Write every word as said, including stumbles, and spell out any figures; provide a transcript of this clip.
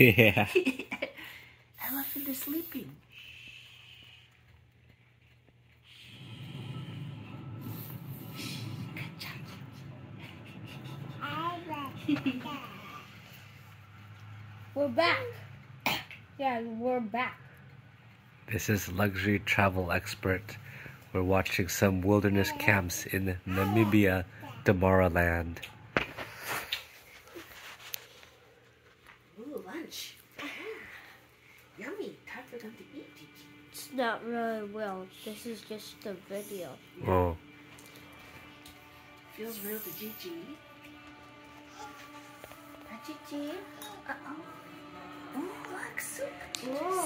Yeah. Elephant is sleeping. Good job. We're back. Yeah, we're back. This is luxury travel expert. We're watching some wilderness camps in Namibia, Damaraland. Ooh, lunch. Yummy. Time for them to eat, Gigi. It's not really real. This is just a video. Oh. Feels real to Gigi. Hi, Gigi. Uh-oh. Oh, look, soup. Oh.